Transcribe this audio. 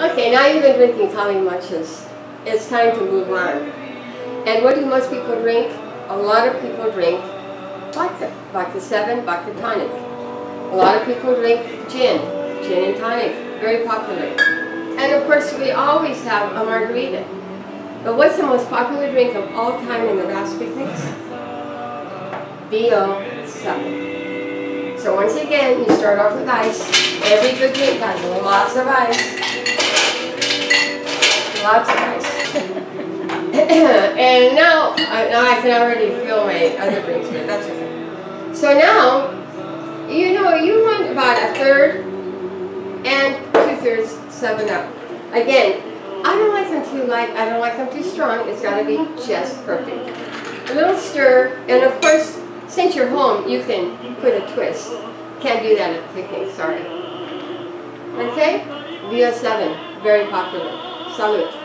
Okay, now you've been drinking Kali matchas. It's time to move on. And what do most people drink? A lot of people drink vodka. Vodka 7, vodka tonic. A lot of people drink gin. Gin and tonic. Very popular. And of course, we always have a margarita. But what's the most popular drink of all time in the Basque picnics? VO7. So once again, you start off with ice. Every good drink has lots of ice. Lots of ice. And now I can already feel my other drinks, but that's okay. So now, you want about 1/3 and 2/3 7-Up. Again, I don't like them too light, I don't like them too strong, it's got to be just perfect. A little stir, and of course, since you're home, you can put a twist. Can't do that at the picnic, sorry. Okay? VO7, very popular. Salud.